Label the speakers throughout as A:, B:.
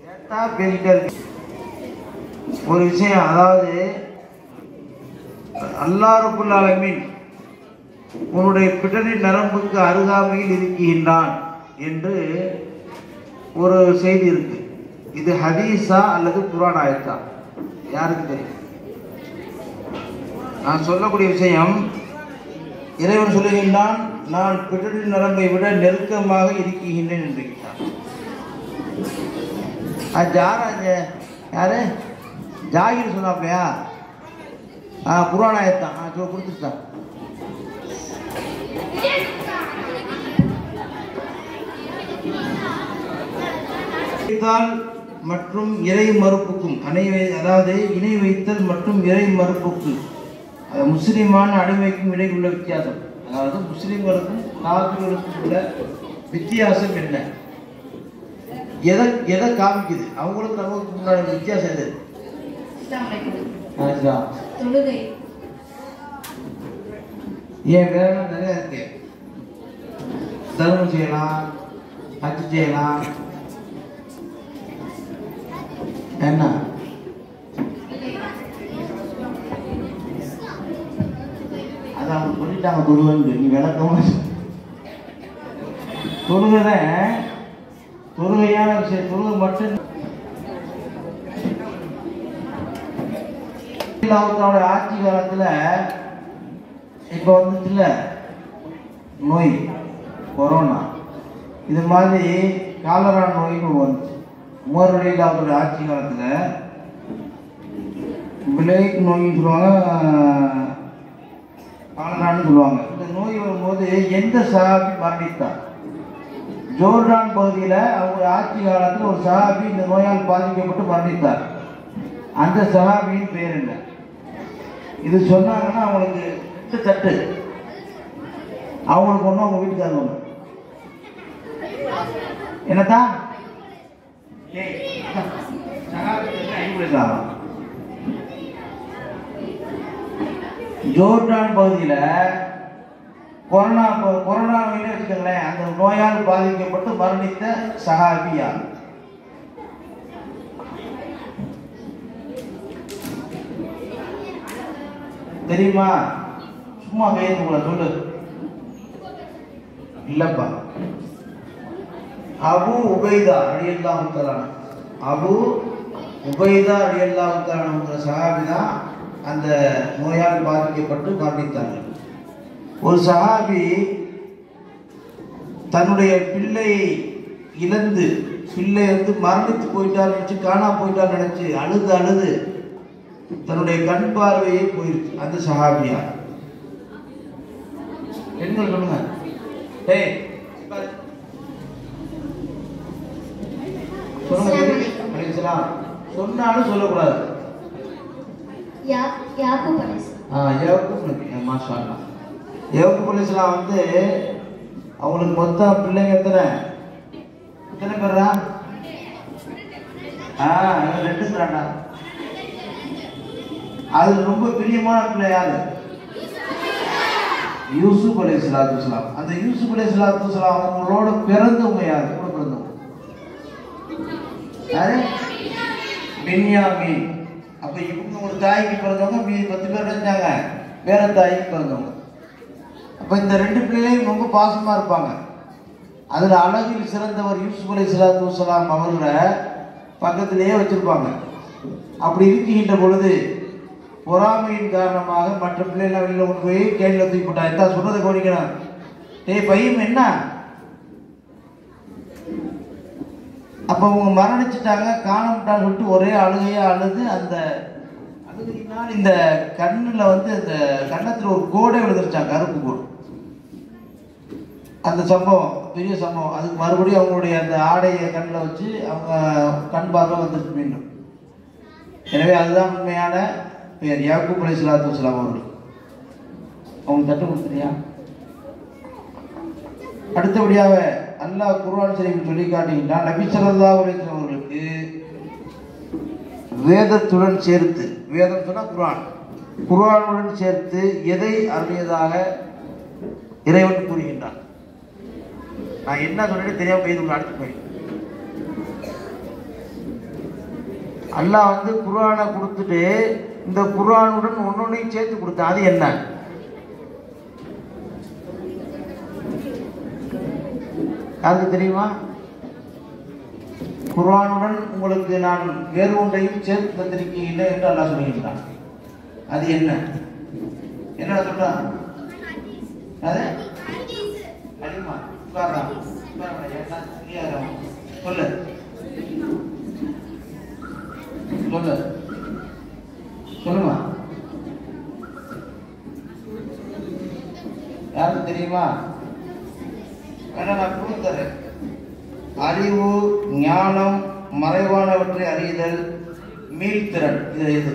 A: ஒரு விஷயம், அதாவது அல்லாஹ் ரப்புல் ஆலமீன் உன்னுடைய பிடரி நரம்புக்கு அருகாமையில் இருக்கின்றான் என்று ஒரு செய்தி இருக்கு. இது ஹதீஸா அல்லது குர்ஆன் ஆயத்தா? யாருக்கு தெரியும்? நான் சொல்லக்கூடிய விஷயம், இறைவன் சொல்லுகின்றான், நான் பிடரி நரம்பை விட நெருக்கமாக இருக்கின்றேன் என்று. யாரு ஜாகிர் சொன்னாப்லையா? குர்ஆன் ஆயத்தான். கொடுத்துட்டான். மற்றும் இறை மறுப்புக்கும் அதாவது இணை வைத்தல் மற்றும் இறை மறுப்புக்கு, முஸ்லிமான அடிமைக்கும் இடையில் உள்ள வித்தியாசம், அதாவது முஸ்லிம்களுக்கும் காபிர்களுக்கும் உள்ள வித்தியாசம் என்ன, எதை காமிக்குது? அவங்களுக்கு நமக்கு முன்னாடி வித்தியாசம் எது? ஏன் வேற நிறைய இருக்கு. தர்மம் செய்யலாம், ஹஜ் செய்யலாம், என்ன அது அவங்க சொல்லிட்டாங்க. தொழுவது நீ விளக்கமா தொழுகை தொழுகையான விஷயம். தொழுகை மட்டும் அவங்களோட ஆட்சி காலத்துல இப்ப வந்துச்சுல நோய், கொரோனா, இது மாதிரி காலரா நோய்னு வந்துச்சு. உமருடைய அவருடைய ஆட்சி காலத்துல பிளேக் நோய்னு சொல்லுவாங்க, காலரான்னு சொல்லுவாங்க. இந்த நோய் வரும்போது எந்த சஹாபி மரணித்தார்? ஜோர்டான் பகுதியில் அவங்க ஆட்சி காலத்தில் ஒரு சஹாபி இந்த நோயால் பாதிக்கப்பட்டு மரணித்தார். அந்த சஹாபியின் பேர் என்ன? இது சொன்னாங்கன்னா அவங்களுக்கு 8 தட்டு. அவங்களுக்கு ஒன்று, அவங்க வீட்டுக்காரங்க ஒன்று. என்னத்தான் ஜோர்டான் பகுதியில் கொரோனா வச்சுக்கங்களேன், அந்த நோயால் பாதிக்கப்பட்டு மரணித்த சஹாபியா? தெரியுமா? சும்மா கையெழுத்து சொல்லு. இல்லப்பா, அபு உபைதா ரலியல்லாஹு தஆலா, அபு உபைதா ரலியல்லாஹு தஆலாங்கிற சஹாபி தான் அந்த நோயால் பாதிக்கப்பட்டு மரணித்தார்கள். ஒரு சஹாபி தன்னுடைய பிள்ளையை இழந்து, பிள்ளை வந்து மரணித்து போயிட்டார் நினைச்சு, காணா போயிட்டார் நினைச்சு அழுது தன்னுடைய கண் பார்வையே போயிருச்சு. அந்த சஹாபியா? பெண்கள் சொல்லுங்க. சொன்னாலும் சொல்லக்கூடாது. யாக்கூப் அலைஹிஸ்ஸலாம் வந்து அவங்களுக்கு மொத்தம் பிள்ளைங்க எத்தனை பேரா? 2 தாண்டா. அது ரொம்ப பிரியமான பிள்ளை யாரு? யூசுப் அலைஹிஸ்ஸலாம். அந்த யூசுப் அலைஹிஸ்ஸலாம் அவங்களோட பிறந்தவங்க யாரு? கூட பிறந்தவங்க யாரு? பின்யாமீன். அப்ப இவங்க ஒரு தாய்க்கு பிறந்தவங்க, மீதி 10 பேர் இருந்தாங்க வேற தாய்க்கு பிறந்தவங்க. அப்ப இந்த 2 பிள்ளைகளையும் ரொம்ப பாசமா இருப்பாங்க. அதுல அழகில் சிறந்தவர் யூசுப் அலைஹிஸ்ஸலாம் அவர்களை பக்கத்திலேயே வச்சிருப்பாங்க. அப்படி இருக்கின்ற பொழுது பொறாமையின் காரணமாக மற்ற பிள்ளைகள் வெளியில கொண்டு போய் கேள்வியில தூக்கி போட்டாங்க. எத்தா சொல்றதை கவனிக்கணும். பையன் என்ன? அப்ப அவங்க மரணிச்சுட்டாங்க, காணப்பட்டான்னு சொல்லிட்டு ஒரே அழுகையா அழுது, அந்த அழுகையினால் இந்த கண்ணுல வந்து அந்த கன்னத்துல ஒரு கோடை விழுந்துருச்சாங்க, கருப்பு கோடு. அந்த சம்பவம் பெரிய சம்பவம். அதுக்கு மறுபடியும் அவங்களுடைய அந்த ஆடையை கண்ணில் வச்சு அவங்க கண் பார்வை வந்துருச்சு மீண்டும். எனவே அதுதான் உண்மையான பேர், யாக்கூப் அலைஹிஸ்ஸலாம் அவர்கள். அவங்க தட்டு கொடுத்துறியா? அடுத்தபடியாக அல்லாஹ் குர்ஆன் ஷரீஃபில் சொல்லி காட்டுகின்றான், நபி ஸல்லல்லாஹு அலைஹி வஸல்லம் அவர்களுக்கு வேதத்துடன் சேர்த்து, வேதம் சொன்னா குர்ஆன், குர்ஆனுடன் சேர்த்து எதை அருளியதாக இறைவன் கூறுகின்றான். நான் என்ன சொல்லிட்டு தெரியாம போய் அடுத்து போய் அல்லாஹ் வந்து குர்ஆனை கொடுத்துட்டு இந்த குர்ஆனுடன் ஒன்னொன்னையும் சேர்த்து கொடுத்தான். அது என்ன? யாருக்கு தெரியுமா? குர்ஆனுடன் உங்களுக்கு நான் வேறு ஒன்றையும் சேர்த்து தந்திருக்கீங்க என்று அல்லாஹ் சொல்லியிருக்கிறான். அது என்ன? என்ன சொல்றான்? அது அலிமா உட்கார்றா சொல்லு சொல்லு சொல்லுமா. யாருக்கு தெரியுமா? நான் கொடுத்தரேன். அறிவு, ஞானம், மறைவானவற்றை அறிதல், மீள்திறன். இது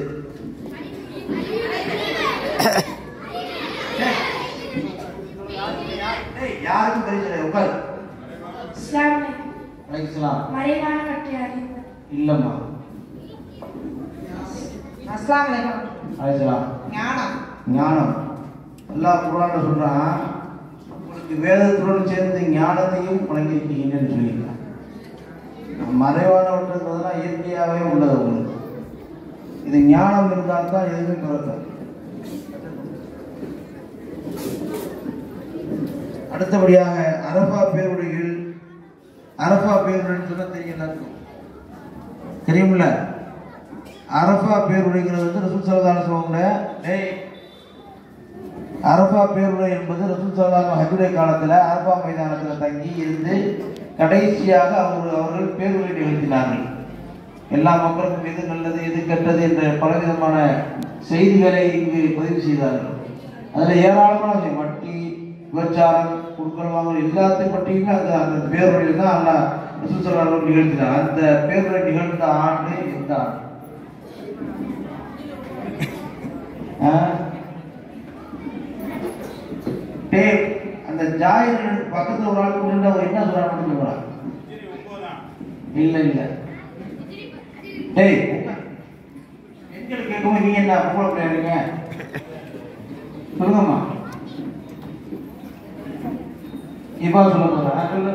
A: யாருக்கும் தெரியல. உட்கார்.
B: மறைவானவற்றை அறிதல்
A: இல்லம்மா.
B: ஞானம்.
A: ஞானம். அல்லாஹ் குர்ஆன்ல சொல்றான், உங்களுக்கு வேதத்துடன் சேர்ந்து ஞானத்தையும் வழங்கியிருக்கீங்கன்னு சொல்லியிருக்கான். மறைவானவற்றதெல்லாம் இயற்கையாகவே உள்ளது உங்களுக்கு. இது ஞானம் இருந்தால் தான் எதுவுமே பிறக்கும். அடுத்தபடியாக அரஃபா பேருடைகள். அரஃபா பேருடைன்னு சொன்னா தெரியல, தெரியும்ல? அரஃபா பேருடைங்கிறது வந்து ரசூல் ஸல்லல்லாஹு அலைஹி வஸல்லம் அரஃபா பேருடை என்பது ரசூல் ஸல்லல்லாஹு அலைஹி வஸல்லம் ஹஜ்ஜுடைய காலத்தில் அரஃபா மைதானத்தில் தங்கி இருந்து கடைசியாக அவர்கள் பேருடை நிகழ்த்தினார்கள். எல்லா மக்களுக்கும் எது நல்லது எது கெட்டது என்ற பலவிதமான செய்திகளை இங்கு பதிவு செய்தார்கள். அதில் ஏராளமான வட்டி, விபச்சாரம், குடுக்கல் வாங்கல் எல்லாத்தையும் பற்றியுமே அந்த பேருடையில் தான் அல்லாஹ் ரசூல் ஸல்லல்லாஹு அலைஹி வஸல்லம் நிகழ்த்தினார். அந்த பேருடை நிகழ்ந்த ஆண்டு எந்த ஆண்டு? அந்த ஜாயிர் பக்கத்துல ஒரு ஆள் கொண்டு அவர் என்ன சொல்றாங்க? இல்ல இல்ல டேய் எங்களுக்கு கேட்கும். நீங்க என்ன போல பிள்ளைங்க சொல்லுங்கம்மா. இப்ப சொல்ல போறேன். சொல்லு.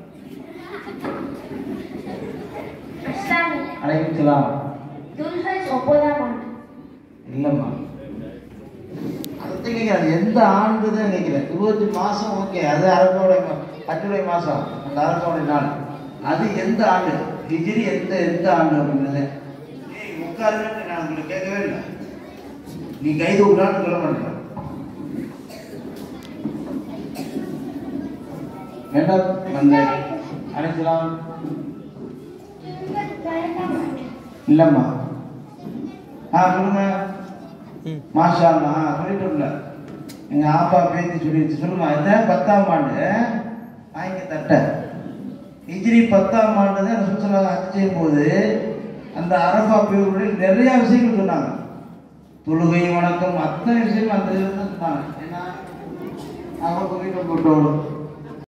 A: அலைக்கும் சலாம்.
B: துல்ஹஜ் 9ஆம் ஆண்டு.
A: இல்லம்மா, அதுதான் கேட்கிறேன். எந்த ஆண்டு தான் கேட்கிறேன். 20 மாசம் ஓகே, அது அரபுடைய ஹஜ்ஜுடைய மாசம், அந்த அரபுடைய நாள். அது எந்த ஆண்டு? ஹிஜ்ரி எந்த ஆண்டு அப்படின்றது உட்காருன்னு நான் உங்களுக்கு கேட்கவே இல்லை. நீ கைது விடான்னு சொல்ல மாட்டேன். வேண்டாம் வந்து அழைக்கலாம். இல்லம்மா. சொல்லுங்க. மாஷா அல்லாஹ் சொல்லிட்டு எங்க ஆப்பா பேசி சொல்லிடுச்சு. சொல்லுமா. இந்த 10ஆம் ஆண்டு வாங்கி தட்ட ஹிஜ்ரி 10ஆம் ஆண்டு தான் ரசூல் ஸல்லல்லாஹு அலைஹி வஸல்லம் ஹஜ் செய்யும் போது அந்த அரஃபா பேருடைய நிறைய விஷயங்கள் சொன்னாங்க. தொழுகை, வணக்கம், அத்தனை விஷயங்கள் அந்த இதில் தான் சொன்னாங்க. ஏன்னா அவருக்கு வீட்டை போட்டோம்